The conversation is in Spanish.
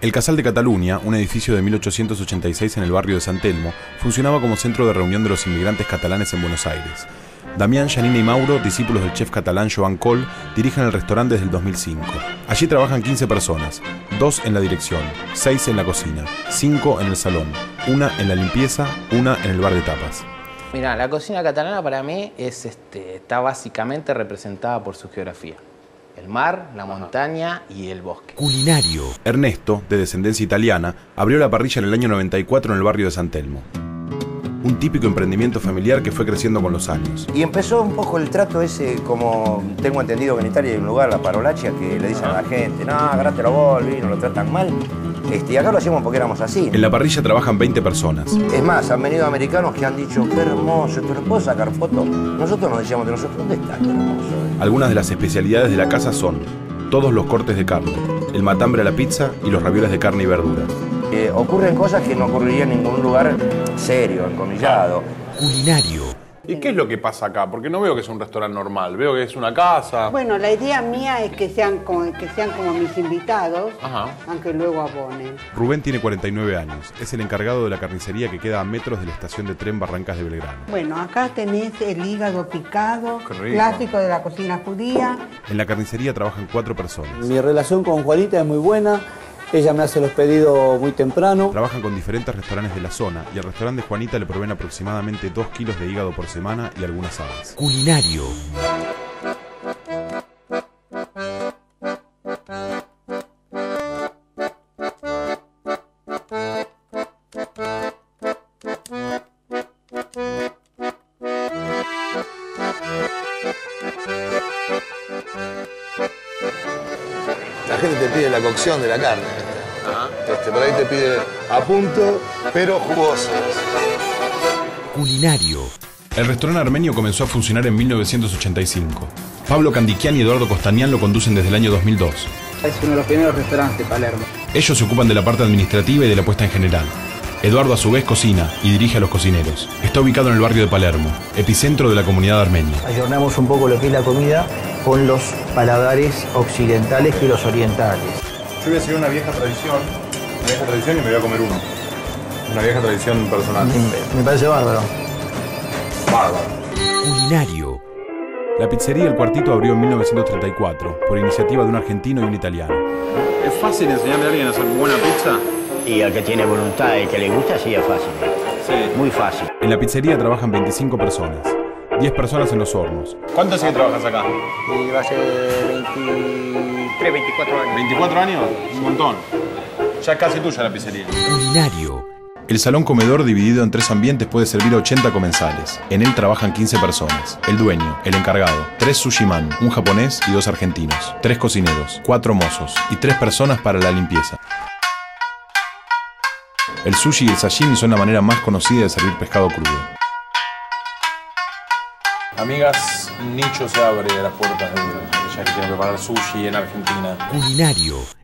El Casal de Cataluña, un edificio de 1886 en el barrio de San Telmo, funcionaba como centro de reunión de los inmigrantes catalanes en Buenos Aires. Damián, Janina y Mauro, discípulos del chef catalán Joan Col, dirigen el restaurante desde el 2005. Allí trabajan 15 personas, 2 en la dirección, 6 en la cocina, 5 en el salón, 1 en la limpieza, 1 en el bar de tapas. Mira, la cocina catalana para mí está básicamente representada por su geografía. El mar, la montaña y el bosque. Culinario. Ernesto, de descendencia italiana, abrió la parrilla en el año 94 en el barrio de San Telmo. Un típico emprendimiento familiar que fue creciendo con los años. Y empezó un poco el trato ese, como tengo entendido que en Italia hay un lugar, la Parolaccia, que le dicen a la gente, no, agarrate los bols, no lo tratan mal. Y acá lo hacíamos porque éramos así. En la parrilla trabajan 20 personas. Es más, han venido americanos que han dicho, qué hermoso, ¿te lo puedo sacar foto? Nosotros nos decíamos de nosotros, ¿dónde está qué hermoso? Algunas de las especialidades de la casa son todos los cortes de carne, el matambre a la pizza y los ravioles de carne y verdura. Ocurren cosas que no ocurrirían en ningún lugar serio, encomillado. Culinario. ¿Y qué es lo que pasa acá? Porque no veo que es un restaurante normal, veo que es una casa. Bueno, la idea mía es que sean como mis invitados, aunque luego abonen. Rubén tiene 49 años, es el encargado de la carnicería que queda a metros de la estación de tren Barrancas de Belgrano. Bueno, acá tenés el hígado picado, clásico de la cocina judía. En la carnicería trabajan 4 personas. Mi relación con Juanita es muy buena. Ella me hace los pedidos muy temprano. Trabajan con diferentes restaurantes de la zona y al restaurante de Juanita le proveen aproximadamente 2 kilos de hígado por semana y algunas aves. Culinario. La gente te pide la cocción de la carne. Por ahí te pide a punto, pero jugoso. Culinario. El restaurante armenio comenzó a funcionar en 1985. Pablo Candiquian y Eduardo Costanián lo conducen desde el año 2002. Es uno de los primeros restaurantes de Palermo. Ellos se ocupan de la parte administrativa y de la puesta en general. Eduardo a su vez cocina y dirige a los cocineros. Está ubicado en el barrio de Palermo, epicentro de la comunidad armenia. Ayornamos un poco lo que es la comida con los paladares occidentales y los orientales. Yo voy a seguir una vieja tradición y me voy a comer uno. Una vieja tradición personal. Me parece bárbaro. Bárbaro. Culinario. La pizzería El Cuartito abrió en 1934 por iniciativa de un argentino y un italiano. ¿Es fácil enseñarle a alguien a hacer buena pizza? Y al que tiene voluntad y que le gusta, sí es fácil. Sí. Muy fácil. En la pizzería trabajan 25 personas, 10 personas en los hornos. ¿Cuánto hace que trabajas acá? Y va a ser 23, 24 años. ¿24 años? Un montón. Ya es casi tuya la pizzería. Culinario. El salón comedor dividido en 3 ambientes puede servir a 80 comensales. En él trabajan 15 personas. El dueño, el encargado, 3 sushiman, un japonés y 2 argentinos, 3 cocineros, 4 mozos y 3 personas para la limpieza. El sushi y el sashimi son la manera más conocida de servir pescado crudo. Amigas, un nicho se abre a las puertas de ya que quieren preparar sushi en Argentina. Culinario.